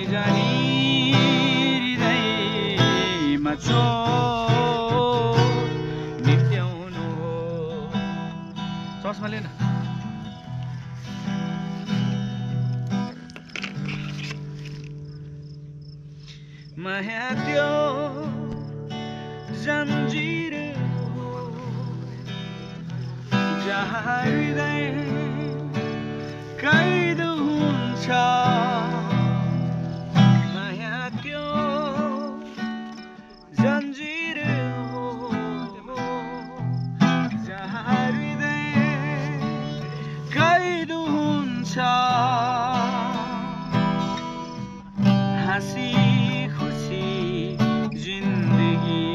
जानी हृदयमा चोट नित्याउनु हो। चस्मा लिएन माया त्यो जन्जिर हो जहाँ हृदय कैद हुन्छ। माया त्यो जन्जिर हो जहाँ हृदय कैद हुन्छ। हाँसी खुसी जिन्दगी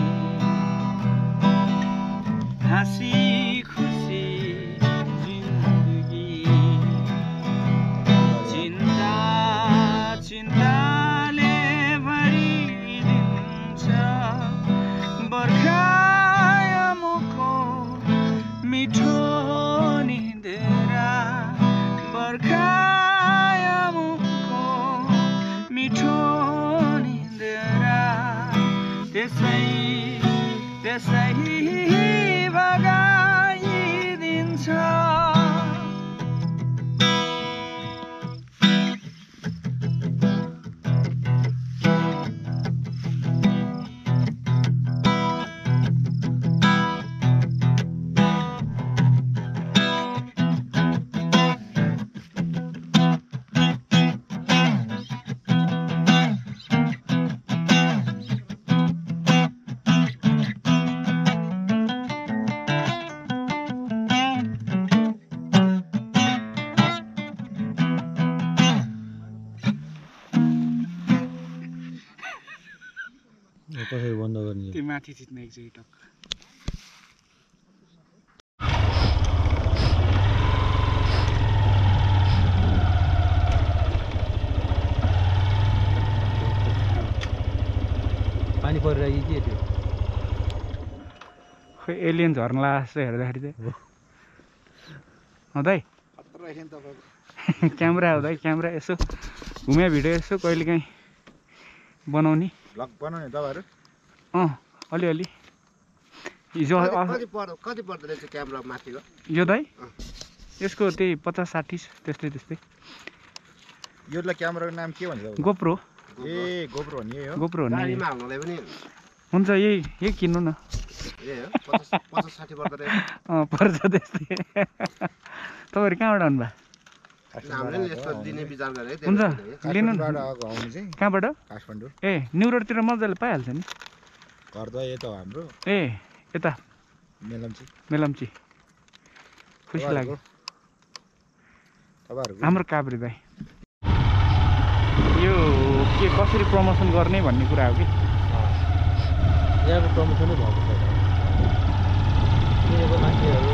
हाँसी खुसी जिन्दगी चिन्ता चिन्ताले भरिदिन्छ। बर्खायामको मिठो निन्द्रा बर्खायामको मिठो निन्द्रा त्यसै त्यसै भगाइदिन्छ। कसरी बन्द गर्ने त्यो माथि चित्ने एकचोटि टक्क पानी परिरहेको के त्यो खै एलियन झर्न लाग्छ हेर्दाखेरि चाहिँ हुँदै क्यामेरा हुँदै क्यामेरा यसो घुमे भिडियो यसो कहिलेकाहीँ बनाउने भ्लग बनाउने तपाईँहरू अलिअलि हिजो कति पर्दो रहेछ क्यामेरा माथिको यो दाइ यसको त्यही 50-60 त्यस्तै त्यस्तै। योलाई क्यामेराको नाम के भन्छ गोप्रो ए गोप्रो हो नि यो गोप्रो हो नि गाडीमा हाल्नलाई पनि हुन्छ यही किन्नु न ए हो 50-60 पर्दो रहेछ पर्छ त्यस्तै। तपाईँहरू कहाँबाट आउनुभयो हामीले यस्तो दिने विचार गरे हुन्छ लिनु न आउनु चाहिँ कहाँबाट काठमाडौँ ए न्यु रोडतिर मजाले पाइहाल्छ नि घर त यता हो हाम्रो ए यता मेलम्ची खुसी लाग्यो तपाईँहरूको हाम्रो काभ्रे दाइ। यो के कसरी प्रमोसन गर्ने भन्ने कुरा हो कि यहाँको प्रमोसनै भएको छ किनेको मान्छेहरू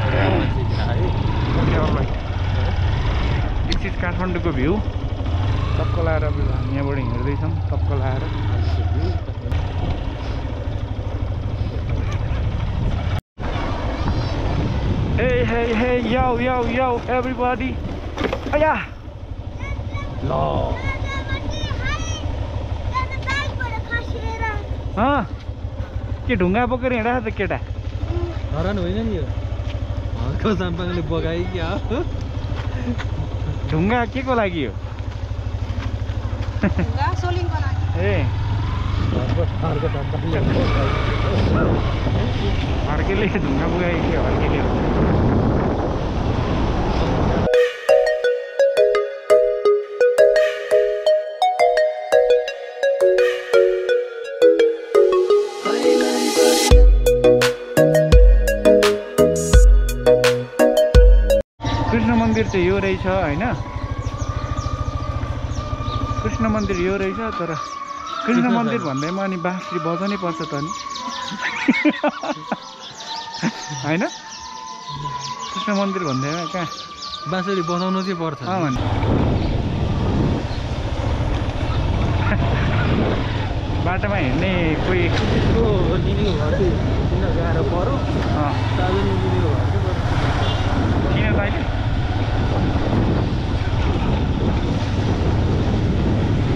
दिस इज काठमाडौँको भ्यू टक्क लाएर हामी यहाँबाट हिँड्दैछौँ टक्क लाएर Hey, hey, hey, yo, yo, yo, everybody. Aya. Lo. हाँ के ढुङ्गा बोकेर हिँडेको त केटा हरान होइन नि यो हर्को साम्पाङले बगाइ क्या ढुङ्गा के को लागि हो ए हर्केले ढुङ्गा बोकाइ के हर्केले कृष्ण मन्दिर चाहिँ यो रहेछ हैन कृष्ण मन्दिर यो रहेछ तर कृष्ण मन्दिर भन्दैमा अनि बाँसुरी बजाउनै पर्छ त नि हैन कृष्ण मन्दिर भन्दैमा कहाँ बाँसुरी बजाउनु चाहिँ पर्छ भने बाटोमा हिँड्ने कोही दिदीको घर चाहिँ किन गाह्रो पऱ्यो दाजु दिदीको घर चाहिँ किन त अहिले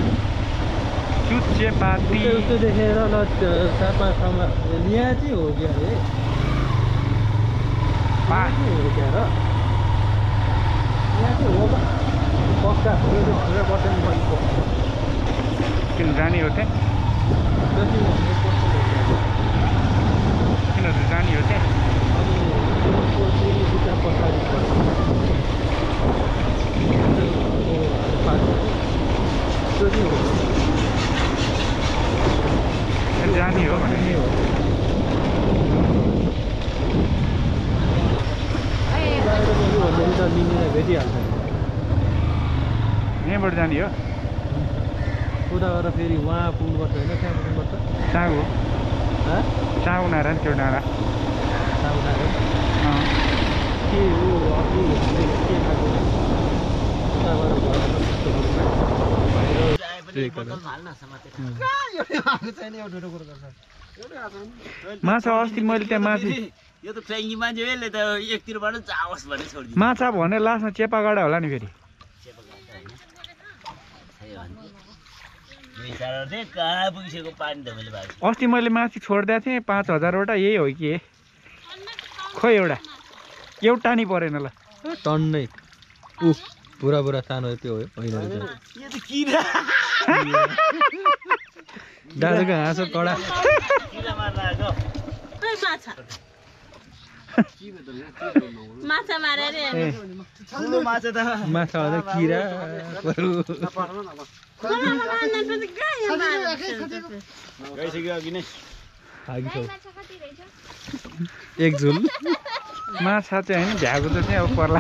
चियापत्ती उस्तो देखेर ल 4-5 ठाउँमा यहाँ चाहिँ हो क्या अरे हो क्या र यहाँ चाहिँ हो पक्का किन जाने हो त्यहाँ किन जाने हो त्यहाँ जाने हो भने भेटिहाल्छ यहीँबाट जाने हो उता गएर फेरि उहाँ पुग्नुपर्छ होइन त्यहाँ पुग्नुपर्छ चाउ चाउ नारायण त्यो डाँडा के हो अघि के खाएको उता गएर माछा अस्ति मैले त्यहाँ माथि यो त फ्रेङ्गी मान्छेले त एकतिरबाट जाओस् भने छोडिदिनु माछा भने लास्टमा चेपा गाडा होला नि फेरि कहाँ पुगिसकेको पानी त मैले भएको अस्ति मैले माथि छोडिदिएको थिएँ 5,000वटा यही हो कि खोइ एउटा नि परेन ल टन्नै पुरा सानो त्यो होइन यो त किरा दाजुको हाँसो कडा किरा मार्न आएको माछा मारेर ठुलो माछा त माछा भन्दा किरा गइसक्यो अघि नै एक झुल माछा चाहिँ होइन भ्याएको त चाहिँ अब पर्ला